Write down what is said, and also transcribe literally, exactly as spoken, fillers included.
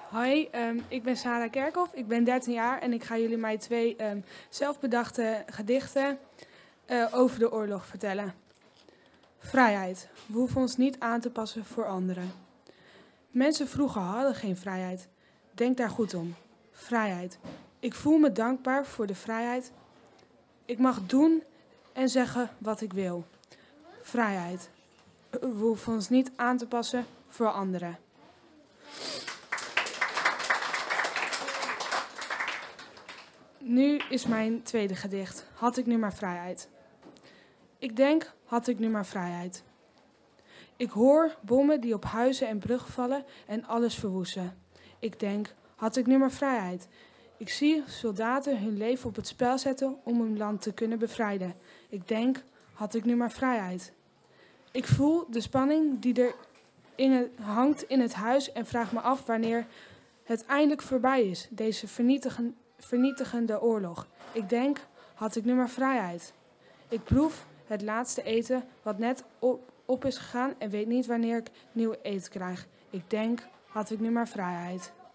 Hoi, um, ik ben Sarah Kerkhoff, ik ben dertien jaar en ik ga jullie mijn twee um, zelfbedachte gedichten uh, over de oorlog vertellen. Vrijheid. We hoeven ons niet aan te passen voor anderen. Mensen vroeger hadden geen vrijheid. Denk daar goed om. Vrijheid. Ik voel me dankbaar voor de vrijheid. Ik mag doen en zeggen wat ik wil. Vrijheid. We hoeven ons niet aan te passen voor anderen. Nu is mijn tweede gedicht. Had ik nu maar vrijheid. Ik denk, had ik nu maar vrijheid. Ik hoor bommen die op huizen en bruggen vallen en alles verwoesten. Ik denk, had ik nu maar vrijheid. Ik zie soldaten hun leven op het spel zetten om hun land te kunnen bevrijden. Ik denk, had ik nu maar vrijheid. Ik voel de spanning die er in het, hangt in het huis en vraag me af wanneer het eindelijk voorbij is, deze vernietigende vernietigende oorlog. Ik denk, had ik nu maar vrijheid. Ik proef het laatste eten wat net op, op is gegaan en weet niet wanneer ik nieuw eten krijg. Ik denk, had ik nu maar vrijheid.